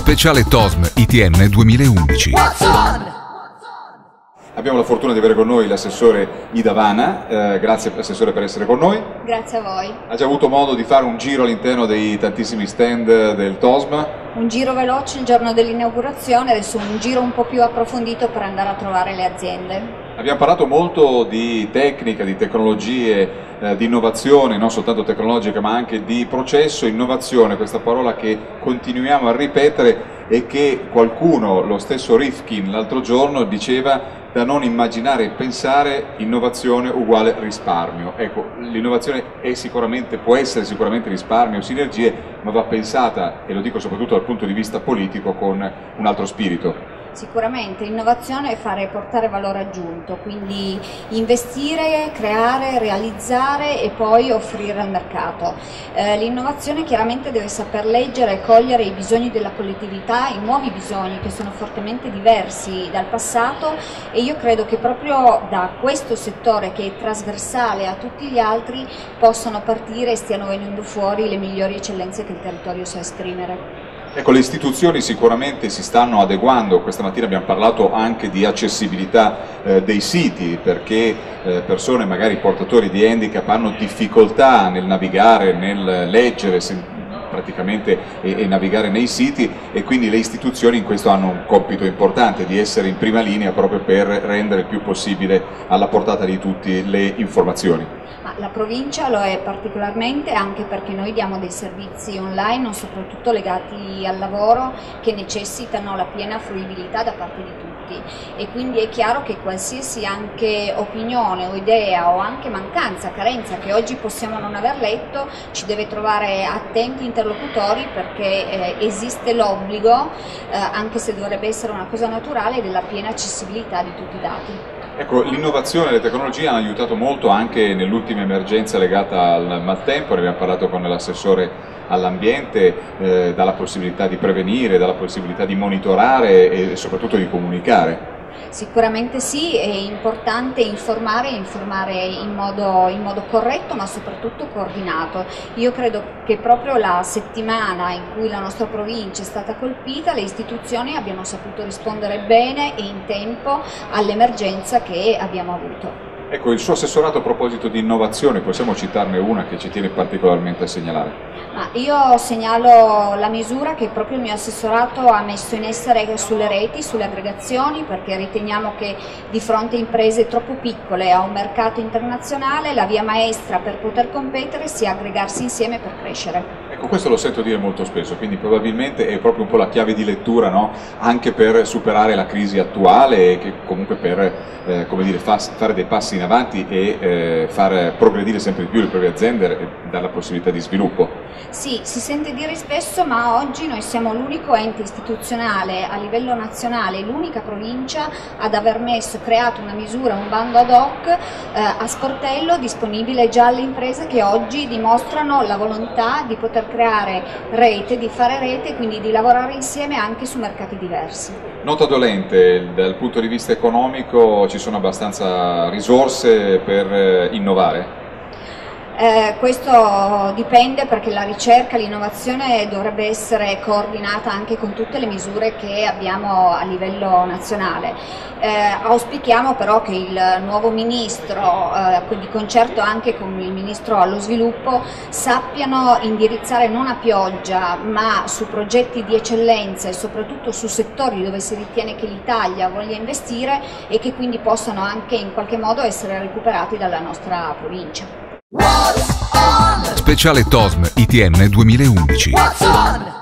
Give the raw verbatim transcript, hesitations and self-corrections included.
Speciale T O S M I T N duemilaundici. Abbiamo la fortuna di avere con noi l'assessore Ida Vana, eh, grazie Assessore per essere con noi. Grazie a voi. Ha già avuto modo di fare un giro all'interno dei tantissimi stand del T O S M? Un giro veloce il giorno dell'inaugurazione, adesso un giro un po' più approfondito per andare a trovare le aziende. Abbiamo parlato molto di tecnica, di tecnologie, eh, di innovazione, non soltanto tecnologica ma anche di processo. Innovazione, questa parola che continuiamo a ripetere e che qualcuno, lo stesso Rifkin l'altro giorno, diceva da non immaginare e pensare innovazione uguale risparmio. Ecco, l'innovazione è sicuramente, può essere sicuramente risparmio, sinergie, ma va pensata, e lo dico soprattutto dal punto di vista politico, con un altro spirito. Sicuramente innovazione è fare portare valore aggiunto, quindi investire, creare, realizzare e poi offrire al mercato. Eh, l'innovazione chiaramente deve saper leggere e cogliere i bisogni della collettività, i nuovi bisogni che sono fortemente diversi dal passato, e io credo che proprio da questo settore, che è trasversale a tutti gli altri, possano partire e stiano venendo fuori le migliori eccellenze che il territorio sa esprimere. Ecco, le istituzioni sicuramente si stanno adeguando. Questa mattina abbiamo parlato anche di accessibilità eh, dei siti, perché eh, persone, magari portatori di handicap, hanno difficoltà nel navigare, nel leggere praticamente e, e navigare nei siti, e quindi le istituzioni in questo hanno un compito importante di essere in prima linea proprio per rendere il più possibile alla portata di tutti le informazioni. Ma la provincia lo è particolarmente, anche perché noi diamo dei servizi online, soprattutto legati al lavoro, che necessitano la piena fruibilità da parte di tutti, e quindi è chiaro che qualsiasi anche opinione o idea o anche mancanza, carenza che oggi possiamo non aver letto, ci deve trovare attenti interlocutori, perché eh, esiste l'obbligo, eh, anche se dovrebbe essere una cosa naturale, della piena accessibilità di tutti i dati. Ecco, l'innovazione e le tecnologie hanno aiutato molto anche nell'ultima emergenza legata al maltempo. Ne abbiamo parlato con l'assessore all'ambiente, eh, dalla possibilità di prevenire, dalla possibilità di monitorare e soprattutto di comunicare. Sicuramente sì, è importante informare e informare in modo, in modo corretto, ma soprattutto coordinato. Io credo che proprio la settimana in cui la nostra provincia è stata colpita, le istituzioni abbiano saputo rispondere bene e in tempo all'emergenza che abbiamo avuto. Ecco, il suo assessorato, a proposito di innovazione, possiamo citarne una che ci tiene particolarmente a segnalare? Ma io segnalo la misura che proprio il mio assessorato ha messo in essere sulle reti, sulle aggregazioni, perché riteniamo che di fronte a imprese troppo piccole, a un mercato internazionale, la via maestra per poter competere sia aggregarsi insieme per crescere. Ecco, questo lo sento dire molto spesso, quindi probabilmente è proprio un po' la chiave di lettura, no? Anche per superare la crisi attuale e che comunque per eh, come dire, fa, fare dei passi in avanti e eh, far progredire sempre di più le proprie aziende e dare la possibilità di sviluppo. Sì, si sente dire spesso, ma oggi noi siamo l'unico ente istituzionale a livello nazionale, l'unica provincia ad aver messo, creato una misura, un bando ad hoc eh, a sportello, disponibile già alle imprese che oggi dimostrano la volontà di poter creare rete, di fare rete e quindi di lavorare insieme anche su mercati diversi. Nota dolente, dal punto di vista economico ci sono abbastanza risorse per eh, innovare? Eh, questo dipende, perché la ricerca, l'innovazione dovrebbe essere coordinata anche con tutte le misure che abbiamo a livello nazionale. Eh, auspichiamo però che il nuovo ministro, eh, di concerto anche con il ministro allo sviluppo, sappiano indirizzare non a pioggia ma su progetti di eccellenza e soprattutto su settori dove si ritiene che l'Italia voglia investire e che quindi possano anche in qualche modo essere recuperati dalla nostra provincia. Speciale T O S M I T N duemilaundici.